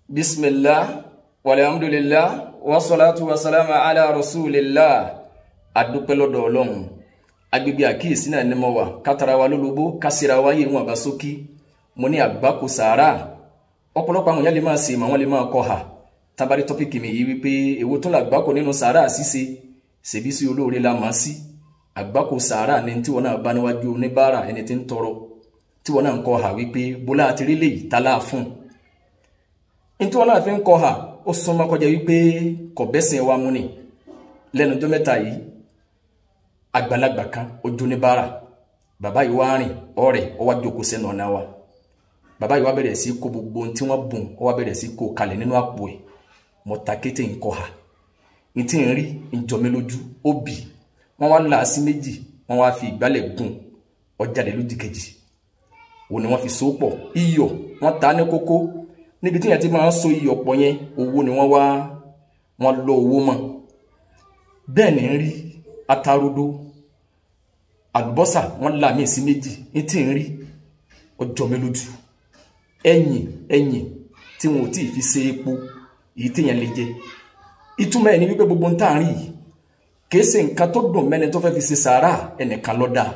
Bismillah, walhamdulillah, wassalatu wassalamu ala rasulillah. Adúpẹ́ lọ́dọ̀ Ọlọ́run. Agbègbè àkíyèsí náà ni mo wà. Kátara wa lólobó, kásìra wa yé wọn bá sókí. Mo ní Agbako Sara. Ọ̀pọ̀lọpọ̀ àwọn èèyàn lè máa ṣe mà wọ́n lè máa kọ́ ha. Tabari tọ́pìkì mi yìí wípé èwo tó la Agbako nínú Sara ṣíṣe. Ṣebí sí olóore la máa sí. Agbako Sara ni tí wọ́n náà bá níwájú oníbàárà ẹni tí ń tọrọ. Tí wọ́n náà ń kọ́ ha wípé bólá àti rí lèyí tálá fún. Inti wọn náà fi ń kọ́ ha ó súnmọ́ kọjá wípé kò bẹ́sìn wa mú ni lẹ́nu ọjọ́ mẹ́ta yìí àgbàlagbà kan ojú ní bára bàbá yìí wá rìn ọ̀rẹ́ ó wá jókòó sẹ́nu ọ̀nà wa bàbá yìí wá bẹ̀rẹ̀ sí kó gbogbo ohun tí wọ́n bùn ó wá bẹ̀rẹ̀ sí kó kalẹ̀ nínú àpò ẹ̀ mo ta kété ń kọ́ ha ní tí ń rí ń jọ mí lójú ó bì wọ́n wá là á sí méjì wọ́n wá fi ìgbálẹ̀ gún ó jáde lódì kejì òun ni wọ́n fi so pọ̀ iyọ̀ wọ́n ta ní kókó níbi tí yẹn ti máa ń so iyọ̀ pọ̀ yẹn owó ni wọ́n lọ owó mọ́ bẹ́ẹ̀ ni ń rí atarodo àlùbọ́sà wọ́n là mí sí méjì ní tí ń rí ọjọ́ mi lójú ẹ̀yìn tí wọn ò tí ì fi ṣe epo èyí tí yẹn lè jẹ ìtumọ̀ ẹ̀ ní wípé gbogbo ń tà ń rí yìí kìí ṣe nǹkan tó dùn mẹ́ni tó fẹ́ fi ṣe sàárà ẹnìkan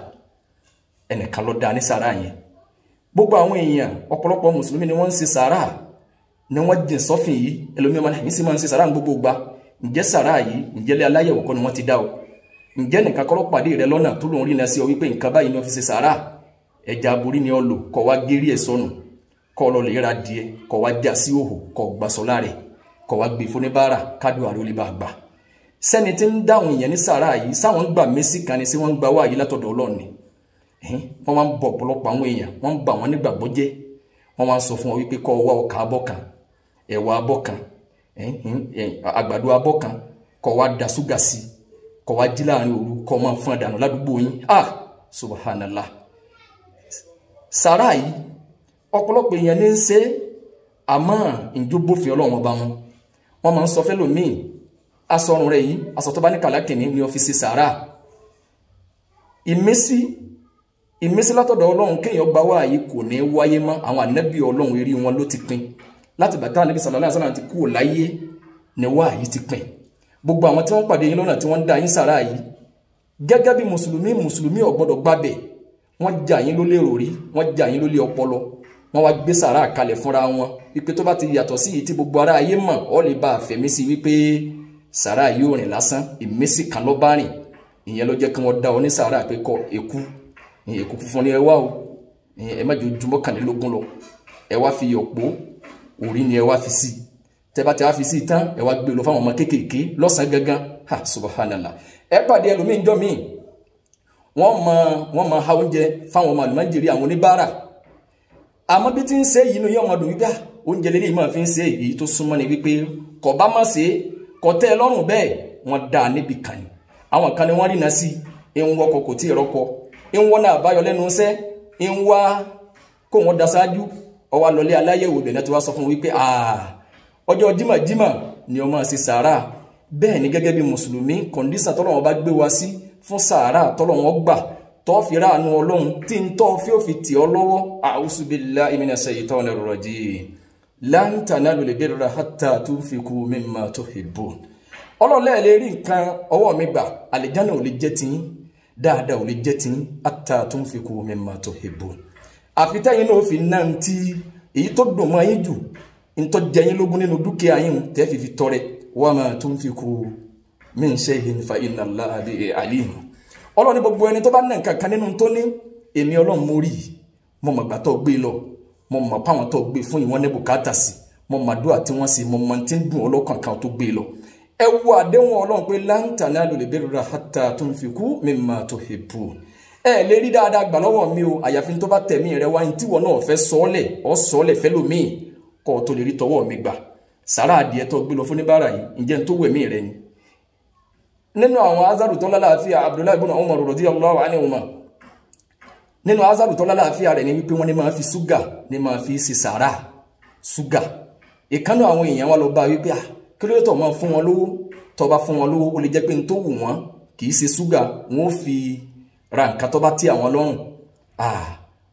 ló dá ní sàárà yẹn gbogbo àwọn èèyàn ọ̀pọ̀lọpọ̀ mùsùlùmí ni wọ́n ń ṣe sàárà ni wọ́n jìn sọ́fìn yìí ẹlòmíràn yìí sì máa ń ṣe sàárà gbogbo gbà ǹjẹ́ sàárà yìí ǹjẹ́ lé aláyẹ̀wò kọ́ ni wọ́n ti dá o ǹjẹ́ nìkan kọ́ ló pàdé rẹ lọ́nà tó lòun rí iná sí ọ wípé nǹkan báyìí ni wọ́n fi ṣe sàárà ẹja aborí ni ọ lò kọ́ wá gérí ẹ̀ sọnù kọ́ lọ lè ra díẹ̀ kọ́ wá já sí òhò kọ́ gbàsọ́lá rẹ̀ kọ́ wá gbé fúnibára kádùn àrò lè bá gbà sẹ́ni tí ń dáhùn ìyẹn ní sàárà yìí sáwọn gbà mẹ́sì kan ni sí wọ́n gbà wá yìí látọ̀dọ̀ Ọlọ́run ni wọ́n máa ń bọ̀ ọ̀pọ̀lọpọ̀ àwọn èèyàn wọ́n ń bà wọ́n nígbàgbọ́ jẹ́ wọ́n máa ń sọ fún wọn wípé kọ́ wá ọkà abọ́ kan ẹ̀wà abọ́ kan àgbàdo abọ́ kan kọ́ wá da ṣúgà sí kọ́ wá jí láàrin òru kọ́ máa fún àdànù ládùúgbò yín subhanallah sàárà yìí ọ̀pọ̀lọpọ̀ èèyàn ní ń ṣe àmọ́ ìjóbófin Ọlọ́run ọba wọn máa ń sọ fẹ́lòmíì asọ̀rùn rẹ̀ yìí aṣọ tó bá ní kàlákìnní ní ọ́fíìsì sàárà ìmísí látọ̀dọ̀ Ọlọ́run kéèyàn gba wá yìí kò ní wáyé mọ́ àwọn ànábì Ọlọ́run eré wọn ló ti pin láti bàtà ànábì sallallahu alaihi wasallam ti kúrò láyé ni wá yìí ti pin gbogbo àwọn tí wọ́n pàdé yín lọ́nà tí wọ́n ń dá yín sàárà yìí gẹ́gẹ́ bí mùsùlùmí ò gbọ́dọ̀ gbàbẹ̀ wọ́n jà yín lólè ròrí wọ́n jà yín lólè ọpọlọ wọ́n wá gbé sàárà kalẹ̀ fúnra wọn wípé tó bá ti yàtọ̀ sí yìí tí gbogbo ará ayé mọ̀ ọ́ lè bá àfẹ̀mí sí wípé sàárà yìí ò rìn lásán ìmísí kan ló bá rìn ìyẹn ló jẹ́ kí wọ́n dá ọ ní sàárà pé kọ èkú funfun ni ẹ wá o ẹ má jẹ́ ojúmọ́ kànlélógún lọ ẹ wá fi yọ̀pọ̀ orí ni ẹ wá fi sí tẹ́ bá ti wá fi sí tán ẹ wá gbé lọ fáwọn ọmọ kéékèèké lọ́sàn gangan subhanallah ẹ pàdé ẹlòmíì ń jọ míì wọ́n máa ha oúnjẹ fáwọn ọmọ àlùmájèrè àwọn oníbàárà àmọ́ bí tí ń ṣe yìí inú yẹ́ ọmọdún wípé oúnjẹ lélẹ́yìí máa fi ń ṣe èyí tó súnmọ́ ni wípé kò bá má ṣe kò tẹ́ ẹ lọ́rùn bẹ́ẹ̀ wọ́n dá a níbi kan ni àwọn kan ni wọ́n rí náà sí ń wọ́kọ̀ kò tí ì rọ́kọ̀ ń wọ́n náà báyọ lẹ́nu iṣẹ́ ń wá kó wọ́n da ṣáájú ọwọ́ lọlé aláyẹ̀wò bẹ̀rẹ̀ tí wọ́n sọ fún wípé ọjọ́ jímọ̀ ni ó máa ṣe sàárà bẹ́ẹ̀ ni gẹ́gẹ́ bí mùsùlùmí kọ̀ǹdíṣà tọ́lọ́wọ́n bá gbé wa sí fún sàárà tọ́lọ́wọ́n gbà tọ́ fi ráàánú Ọlọ́run tí ń tọ́ fi ó fi tì ọ́ lọ́wọ́ a'udhu billahi minash shaytanir rajim lan tanalul birra hatta tunfiqu mimma tuhibbun Ọlọ́run lè rí nǹkan ọwọ́ mi gbà àlìjánnà ò lè jẹ́ tiyín dáadáa ò lè jẹ́ tiyín hatta tunfiqu mimma tuhibbun àfi tẹ́yìn náà fi náà tí èyí tó dùn mọ́ yín jù ń tọ́ jẹyìn lógún nínú dúkìá yín tẹ́ fi tọrẹ wa ma tunfiqu min shay'in fa inna Allaha bihi alim Ọlọ́run ní gbogbo ẹni tó bá ná nǹkan kan nínú tó ní èmi Ọlọ́run mo rí mo mọ̀ gbà tó gbé lọ mo mọ̀ páwọn tó gbé fún ìwọ́n ní bùkátà sí mo mọ̀ àdúrà tí wọ́n sì mo mọ̀ tí ń dùn ọlọ́kàn kan tó gbé lọ ẹ wo àdéhùn Ọlọ́run pé lan tanalul birra hatta tunfiqu mimma tuhibbun ẹ lè rí dáadáa gbà lọ́wọ́ mi o àyàfi tó bá tẹ̀mí rẹ wá ní tíwọ́ náà fẹ́ sọ́ọ́lẹ̀ fẹ́lòmíì kọ́ tó lè rí tọwọ́ mi gbà sàárà adìẹ tó gbé lọ fún níbàárà yìí ǹjẹ́ tó wẹ̀mí rẹ ni nínú àwọn azaru tó lálàáfíà Abdullahi ibn Umar radiyallahu anhuma nínú azaru tó lálàáfíà rẹ̀ ni wípé wọ́n ní máa fi ṣúgà ní máa fi ṣe sàárà ṣúgà ìkánú àwọn èèyàn wá lọ bá wípé kí ló tó máa fún wọn lówó tó bá fún wọn lówó ó lè jẹ́ pé n tó wù wọ́n kì í ṣe ṣúgà wọ́n fi ra nǹkan tó bá tí àwọn lọ́rùn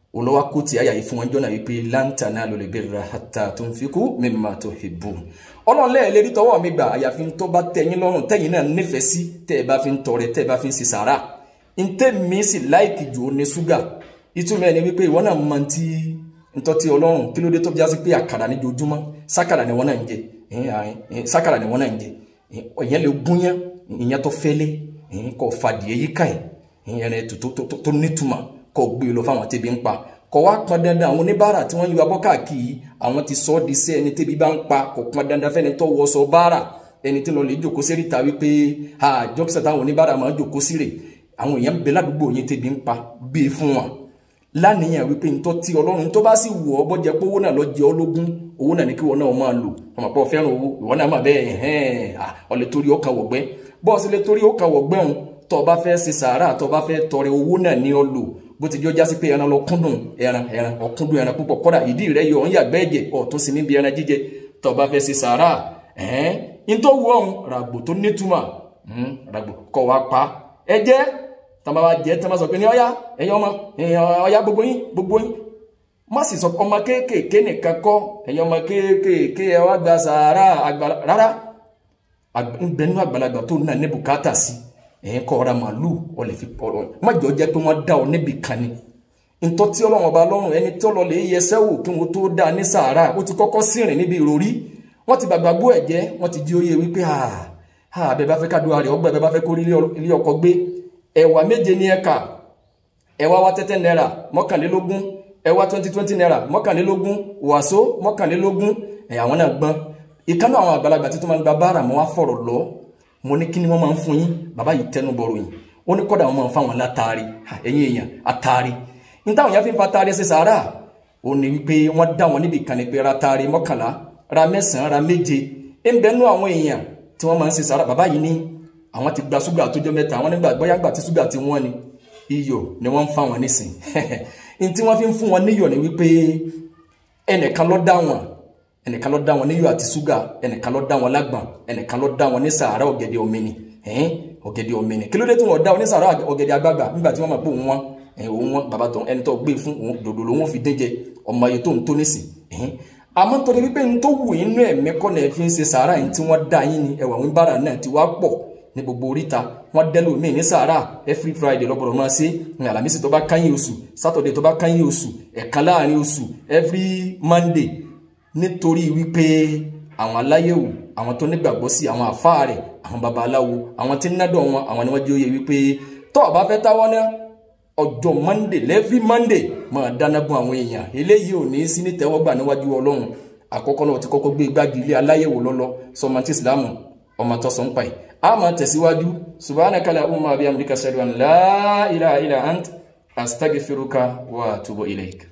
Olowa kuti aya ifun won jona wípé lan tanalul birra hatta tunfiqu mimma tuhibbun. Ọlọ́run le leri tọwọ́ mi gbà àyàfi tó bá tẹ́yín lọ́rùn tẹ́yín náà nífẹ̀ẹ́ sí tẹ́ bá fi tọrẹ tẹ́ bá fi ṣe sàárà. Nte mi sì like ju ní sugar. Ìtumọ̀ ni wípé ìwọ náà mọ̀ tí ntọ́ tí Ọlọ́run kí ló dé tó jásí pé àkàrà ní jojúmọ́ sákàrà ni wọ́n náà ń jẹ sákàrà ni wọ́n náà ń jẹ ìyẹn lè gúnyán ìyẹn tó fẹ́lẹ́ kò fàdìẹ yíká ìyẹn tó nítumọ̀ kò gbé lọ fáwọn tẹ́bi ń pa kò wá pọn dandan àwọn oníbàárà tí wọ́n yọ abọ́ káàkiri àwọn ti sọ ọ́ di sẹ́ ẹni tẹ́bi bá ń pa kò pọn dandan fẹ́ni tó wọ sọ báárà ẹni tí lọ lè jókòó sí ríta wípé jọ́kísà táwọn oníbàárà máa ń jókòó sí rè àwọn èèyàn bẹ ládùúgbò yẹn tẹ́bi ń pa gbé fún wọn lánìyàn wípé ntọ́ tí Ọlọ́run tó bá sì wù ọ́ bọ́jẹ́ pé owó náà lọ jẹ́ ọlógún owó náà ní kí wọ́n náà máa lò ọmọ pọ̀ fẹ́ràn owó ìwọ́n náà máa bẹ́ẹ̀ ọ̀lẹ́ torí ó kan wọ̀gbẹ́ bọ́ọ̀sì lè torí ó kan wọ̀gbẹ́ òun tó bá fẹ́ ṣe sàárà tó bá fẹ́ tọrẹ owó náà ní ọ lò bó ti jọ jásí pé ẹran lọ kúndùn ẹran ọkúndùn ẹran púpọ̀ kọ́dà ìdí rẹ̀ yọ ọ̀n yàgbẹ́ ẹ̀jẹ̀ ọ̀tún sí níbi ẹran jíjẹ tó bá fẹ́ ṣe sàárà ntọ́ wù ọ̀hún ràgbò tó nítumọ̀ ràgbò kọ̀ wá pa ẹ jẹ́ tàbá wa jẹ́ tàbá sọ pé ní ọ̀yá ẹ̀yin ọmọ ọ̀yá gbogbo yín má sì sọ ọmọ kéékèèké nìkan kọ́ ẹ̀yin ọmọ kéékèèké ẹ wá gba sàárà àgbàlá rárá nbẹnu àgbàlagbà tó nà ní bùkátà sí ẹ̀yin kọ́ ọ̀rá màálù ọ̀lẹ̀ fi ọ̀rọ̀ má jọ jẹ́ pé wọ́n dá ọ níbi kan ni ntọ́ tí Ọlọ́run ọba lọ́rùn ẹni tí ọlọ́lẹ̀ yẹsẹ́ wò kí wọ́n tó dá ní sàárà ó ti kọ́kọ́ sírìn níbi ìròrí wọ́n ti gbàgbó ẹ̀jẹ̀ wọ́n ti di oyè wípé bẹ́ẹ̀ bá fẹ́ kádùá rẹ̀ ọgbà bẹ́ẹ̀ bá fẹ́ kó ilé ọkọ̀ gbé ẹ̀wà méje ní ẹ̀ka ẹ̀wà wa tẹ́tẹ́ náírà mọ́kànlélógún ẹ̀wà 20 náírà mọ́kànlélógún wàsó mọ́kànlélógún àwọn náà gbọ́n ìkánú àwọn àgbàlagbà tí tó máa ń gba báárà mọ́ wá fọ̀rọ̀ lọ mo ní kí ni wọ́n máa ń fún yín bàbá yìí tẹnu bọ̀rọ̀ yìí ó ní kọ́dà wọn máa ń fáwọn látàrí ẹ̀yìn èèyàn àtàrí ní táwọn èèyàn fi ń fa tàrí ẹsẹ̀ sàárà ó ní wípé wọ́n dá wọn níbi ìkànnì pé ra tàrí mọ́kànlá ra mẹ́sàn-án ra méje ń bẹnu àwọn èèyàn tí wọ́n máa ń ṣe sàárà bàbá yìí ní àwọn ti gba ṣúgà tó jọ mẹ́ta àwọn nígbà bóyá gbà tí ṣúgà ti wọ́n ni iyọ̀ ni wọ́n ń fa wọn nísìn in tí wọ́n fi ń fún wọn níyọ̀ ni wípé ẹnìkan ló dá wọn níyọ̀ àti ṣúgà ẹnìkan ló dá wọn lágbọ̀n ẹnìkan ló dá wọn ní sàárà ọ̀gẹ̀dẹ̀ òmìnì ọ̀gẹ̀dẹ̀ òmìnì kí ló dé tí wọ́n dá wọn ní sàárà ọ̀gẹ̀dẹ̀ àgbààgbà nígbà tí wọ́n máa pò wọn bàbá tó ẹni tó gbé fún òun dòdò ló wọ́n fi dín jẹ ọmọ ayé tó ń tó nísìn àmọ́ torí wípé n tó wù inú ẹ̀mí kọ́ náà fi ń ṣe sàárà yìí tí wọ́n dá yín ni ẹ̀wà wọn bára náà ti wá pọ̀ ní gbogbo oríta wọ́n dẹ́lò míì ní sàárà every Friday lọ́gbọ̀dọ̀ máa ṣe ní Àlàmísì tó bá káyìn oṣù Saturday tó bá káyìn oṣù ẹ̀kan láàrin oṣù every Monday nítorí wípé àwọn aláyẹ̀wò àwọn tó nígbàgbọ́ sí àwọn àfáà rẹ̀ àwọn babaláwo àwọn tí ń nádọ̀ wọn àwọn ni wọ́n jẹ́ òye wípé tó bá fẹ́ táwọn náà ọjọ́ Monday every Monday máa dánágún àwọn èèyàn eléyìí ò ní sí ní tẹ́wọ́gbà níwájú Ọlọ́run àkọ́kọ́ náà ti kọ́kọ́ gbé igbági ilé aláyẹ̀wò lọ́lọ́ sọmọtí Islam ọmọ tọ́sán pa ẹ̀ a máa tẹ̀síwájú subhanaka allahumma bihamdika ashhadu an la ilaha illa ant astaghfiruka wa atubu ilayk.